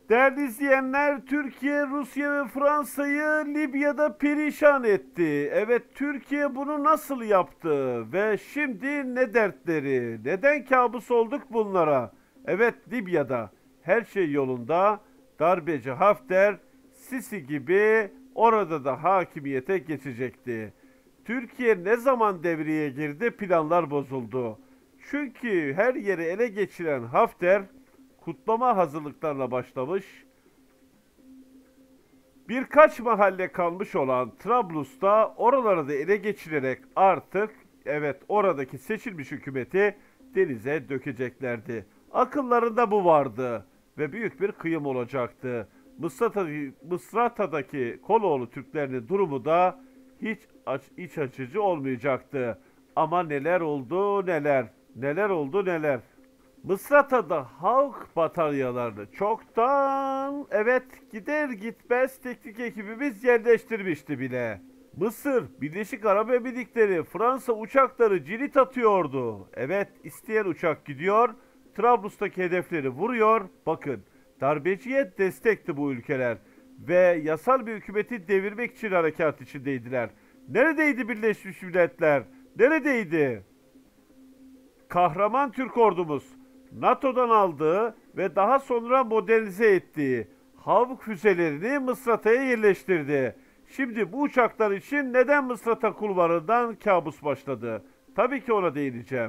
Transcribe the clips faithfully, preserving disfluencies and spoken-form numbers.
Değerli izleyenler, Türkiye, Rusya ve Fransa'yı Libya'da perişan etti. Evet, Türkiye bunu nasıl yaptı ve şimdi ne dertleri? Neden kabus olduk bunlara? Evet, Libya'da her şey yolunda. Darbeci Hafter, Sisi gibi orada da hakimiyete geçecekti. Türkiye ne zaman devreye girdi, planlar bozuldu. Çünkü her yeri ele geçiren Hafter kutlama hazırlıklarına başlamış. Birkaç mahalle kalmış olan Trablus'ta oraları da ele geçirerek artık evet oradaki seçilmiş hükümeti denize dökeceklerdi. Akıllarında bu vardı ve büyük bir kıyım olacaktı. Mısrata'daki, Mısrata'daki Koloğlu Türklerinin durumu da hiç aç, iç açıcı olmayacaktı. Ama neler oldu neler, neler oldu neler. Mısrata'da halk bataryalarını çoktan evet gider gitmez teknik ekibimiz yerleştirmişti bile. Mısır, Birleşik Arap Emirlikleri, Fransa uçakları cirit atıyordu. Evet isteyen uçak gidiyor, Trablus'taki hedefleri vuruyor. Bakın darbeciye destekti bu ülkeler ve yasal bir hükümeti devirmek için harekat içindeydiler. Neredeydi Birleşmiş Milletler? Neredeydi? Kahraman Türk ordumuz NATO'dan aldığı ve daha sonra modernize ettiği Havk füzelerini Mısrata'ya yerleştirdi. Şimdi bu uçaklar için neden Mısrata kulvarından kabus başladı? Tabii ki ona değineceğim.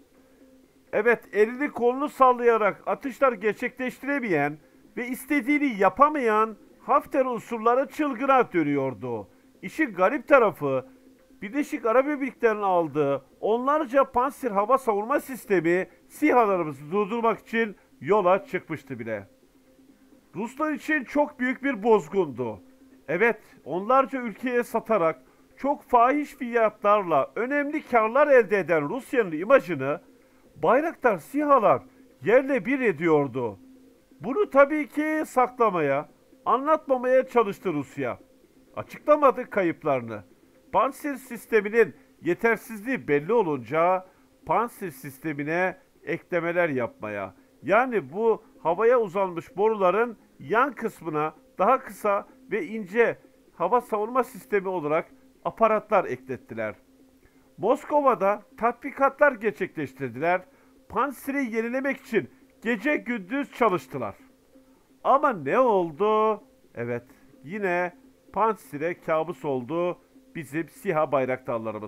Evet, elini kolunu sallayarak atışlar gerçekleştiremeyen ve istediğini yapamayan Hafter unsurları çılgına dönüyordu. İşin garip tarafı Birleşik Arap Emirlikleri'nin aldığı onlarca Panzer hava savunma sistemi SİHA'larımızı durdurmak için yola çıkmıştı bile. Ruslar için çok büyük bir bozgundu. Evet, onlarca ülkeye satarak çok fahiş fiyatlarla önemli karlar elde eden Rusya'nın imajını Bayraktar SİHA'lar yerle bir ediyordu. Bunu tabii ki saklamaya, anlatmamaya çalıştı Rusya. Açıklamadı kayıplarını. Panzer sisteminin yetersizliği belli olunca Panzer sistemine eklemeler yapmaya, yani bu havaya uzanmış boruların yan kısmına daha kısa ve ince hava savunma sistemi olarak aparatlar eklettiler. Moskova'da tatbikatlar gerçekleştirdiler. Panzer'i yenilemek için gece gündüz çalıştılar. Ama ne oldu? Evet, yine Panzer'e kabus oldu bizim SİHA bayraktarlarımız.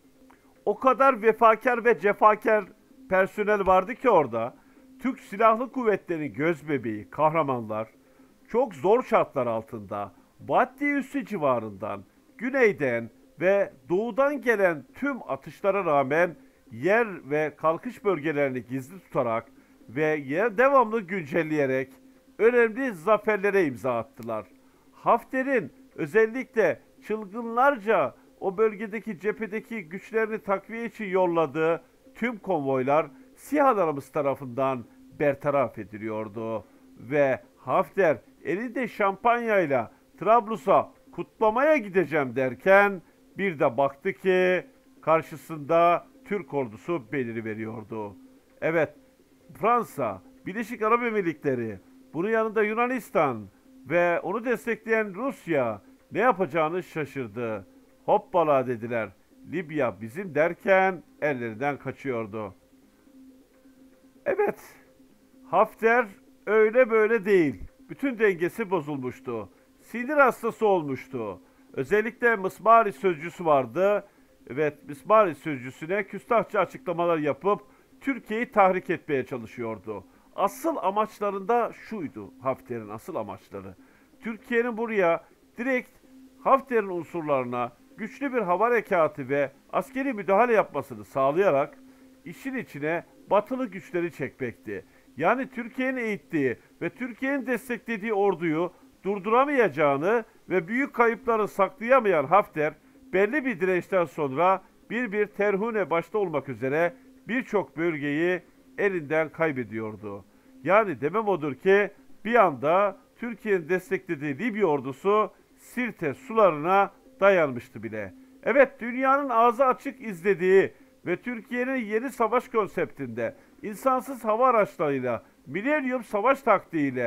O kadar vefakar ve cefakar personel vardı ki orada. Türk Silahlı Kuvvetleri'nin gözbebeği, kahramanlar çok zor şartlar altında Baddi Üssü civarından, güneyden ve doğudan gelen tüm atışlara rağmen yer ve kalkış bölgelerini gizli tutarak ve yer devamlı güncelleyerek önemli zaferlere imza attılar. Hafter'in özellikle çılgınlarca o bölgedeki cephedeki güçlerini takviye için yolladığı tüm konvoylar SİHA'larımız tarafından bertaraf ediliyordu. Ve Hafter elinde şampanyayla Trablus'a kutlamaya gideceğim derken bir de baktı ki karşısında Türk ordusu beliriveriyordu. Evet, Fransa, Birleşik Arap Emirlikleri, bunun yanında Yunanistan ve onu destekleyen Rusya ne yapacağını şaşırdı. Hoppala dediler. Libya bizim derken ellerinden kaçıyordu. Evet, Hafter öyle böyle değil. Bütün dengesi bozulmuştu. Sinir hastası olmuştu. Özellikle Mısmari sözcüsü vardı. Evet, Mısmari sözcüsüne küstahça açıklamalar yapıp Türkiye'yi tahrik etmeye çalışıyordu. Asıl amaçlarında şuydu Hafter'in asıl amaçları. Türkiye'nin buraya direkt Hafter'in unsurlarına güçlü bir hava harekatı ve askeri müdahale yapmasını sağlayarak işin içine batılı güçleri çekmekti. Yani Türkiye'nin eğittiği ve Türkiye'nin desteklediği orduyu durduramayacağını ve büyük kayıpları saklayamayan Hafter belli bir dirençten sonra bir bir Terhune başta olmak üzere birçok bölgeyi elinden kaybediyordu. Yani demem odur ki bir anda Türkiye'nin desteklediği Libya ordusu Sirte sularına dayanmıştı bile. Evet, dünyanın ağzı açık izlediği ve Türkiye'nin yeni savaş konseptinde insansız hava araçlarıyla, milenyum savaş taktiğiyle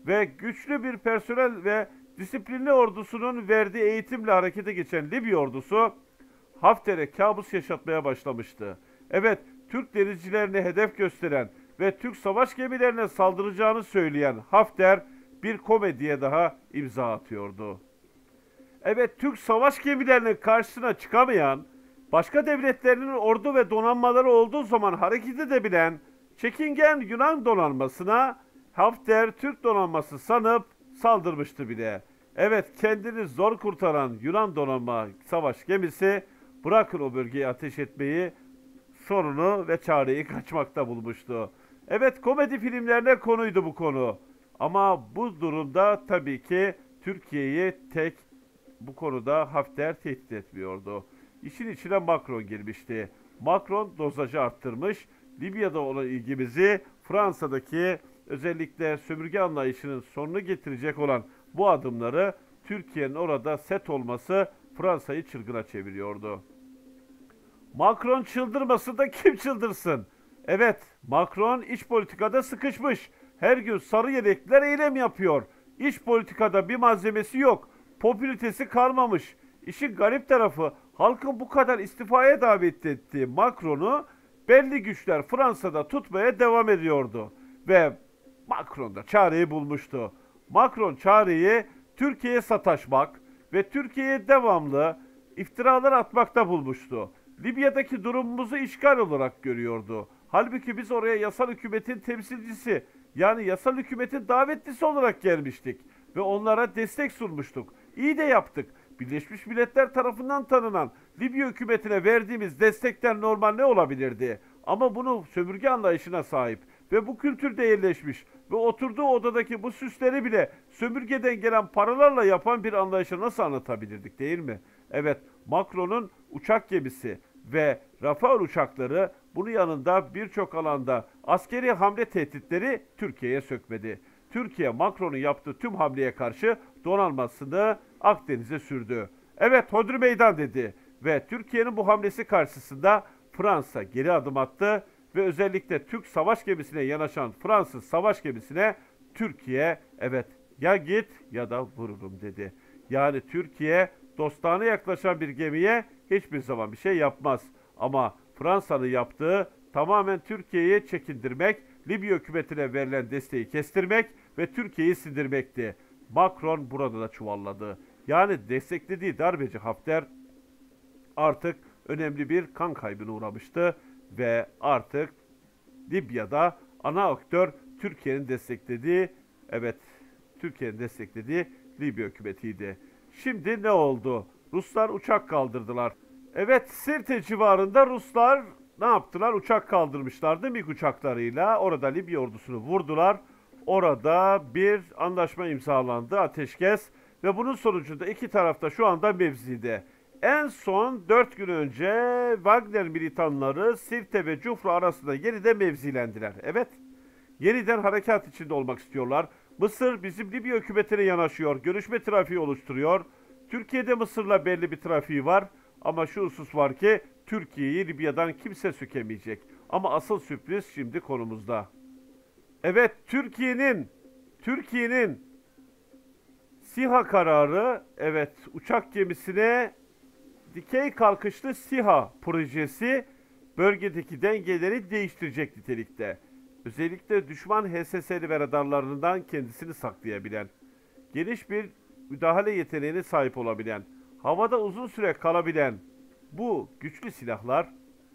ve güçlü bir personel ve disiplinli ordusunun verdiği eğitimle harekete geçen Libya ordusu Hafter'e kabus yaşatmaya başlamıştı. Evet, Türk denizcilerini hedef gösteren ve Türk savaş gemilerine saldıracağını söyleyen Hafter bir komediye daha imza atıyordu. Evet, Türk savaş gemilerinin karşısına çıkamayan, başka devletlerin ordu ve donanmaları olduğu zaman hareket edebilen çekingen Yunan donanmasına Hafter Türk donanması sanıp saldırmıştı bile. Evet, kendini zor kurtaran Yunan donanma savaş gemisi bırakın o bölgeye ateş etmeyi, sorunu ve çareyi kaçmakta bulmuştu. Evet, komedi filmlerine konuydu bu konu. Ama bu durumda tabii ki Türkiye'yi tek bu konuda Hafter tehdit etmiyordu. İşin içine Macron girmişti. Macron dozajı arttırmış, Libya'da olan ilgimizi Fransa'daki özellikle sömürge anlayışının sonunu getirecek olan bu adımları Türkiye'nin orada set olması Fransa'yı çılgına çeviriyordu. Macron çıldırması da kim çıldırsın? Evet, Macron iç politikada sıkışmış. Her gün sarı yelekler eylem yapıyor. İç politikada bir malzemesi yok. Popülitesi kalmamış. İşin garip tarafı halkın bu kadar istifaya davet ettiği Macron'u belli güçler Fransa'da tutmaya devam ediyordu. Ve Macron da çareyi bulmuştu. Macron çareyi Türkiye'ye sataşmak ve Türkiye'ye devamlı iftiralar atmakta bulmuştu. Libya'daki durumumuzu işgal olarak görüyordu. Halbuki biz oraya yasal hükümetin temsilcisi, yani yasal hükümetin davetlisi olarak gelmiştik ve onlara destek sunmuştuk. İyi de yaptık. Birleşmiş Milletler tarafından tanınan Libya hükümetine verdiğimiz destekten normal ne olabilirdi? Ama bunu sömürge anlayışına sahip ve bu kültürde yerleşmiş ve oturduğu odadaki bu süsleri bile sömürgeden gelen paralarla yapan bir anlayışa nasıl anlatabilirdik, değil mi? Evet, Macron'un uçak gemisi ve Rafale uçakları, bunun yanında birçok alanda askeri hamle tehditleri Türkiye'ye sökmedi. Türkiye, Macron'un yaptığı tüm hamleye karşı donanmasını Akdeniz'e sürdü. Evet, hodri meydan dedi ve Türkiye'nin bu hamlesi karşısında Fransa geri adım attı ve özellikle Türk savaş gemisine yanaşan Fransız savaş gemisine Türkiye evet ya git ya da vururum dedi. Yani Türkiye dostane yaklaşan bir gemiye hiçbir zaman bir şey yapmaz. Ama Fransa'nın yaptığı tamamen Türkiye'yi çekindirmek, Libya hükümetine verilen desteği kestirmek ve Türkiye'yi sindirmekti. Macron burada da çuvalladı. Yani desteklediği darbeci Hafter artık önemli bir kan kaybına uğramıştı ve artık Libya'da ana aktör Türkiye'nin desteklediği, evet Türkiye'nin desteklediği Libya hükümetiydi. Şimdi ne oldu? Ruslar uçak kaldırdılar. Evet, Sirte civarında Ruslar ne yaptılar? Uçak kaldırmışlardı MiG uçaklarıyla. Orada Libya ordusunu vurdular. Orada bir anlaşma imzalandı, ateşkes ve bunun sonucunda iki tarafta şu anda mevzide. En son dört gün önce Wagner militanları Sirte ve Cufra arasında yeniden mevzilendiler. Evet, yeniden harekat içinde olmak istiyorlar. Mısır bizim Libya hükümetine yanaşıyor, görüşme trafiği oluşturuyor. Türkiye'de Mısır'la belli bir trafiği var ama şu husus var ki Türkiye'yi Libya'dan kimse sökemeyecek. Ama asıl sürpriz şimdi konumuzda. Evet, Türkiye'nin Türkiye'nin SİHA kararı, evet uçak gemisine dikey kalkışlı SİHA projesi bölgedeki dengeleri değiştirecek nitelikte. Özellikle düşman H S S'li ve radarlarından kendisini saklayabilen, geniş bir müdahale yeteneğine sahip olabilen, havada uzun süre kalabilen bu güçlü silahlar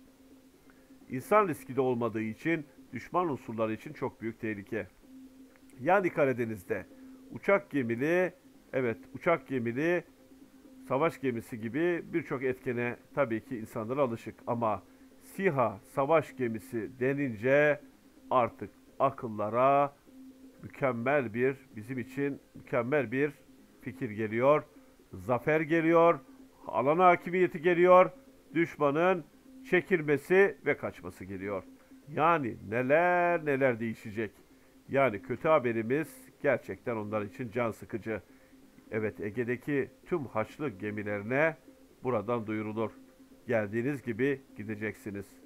insan riski de olmadığı için düşman unsurları için çok büyük tehlike. Yani Karadeniz'de uçak gemili, evet uçak gemili, savaş gemisi gibi birçok etkene tabii ki insanlar alışık ama SİHA savaş gemisi denince artık akıllara mükemmel bir, bizim için mükemmel bir fikir geliyor. Zafer geliyor, alan hakimiyeti geliyor, düşmanın çekilmesi ve kaçması geliyor. Yani neler neler değişecek. Yani kötü haberimiz gerçekten onlar için can sıkıcı. Evet, Ege'deki tüm Haçlı gemilerine buradan duyurulur. Geldiğiniz gibi gideceksiniz.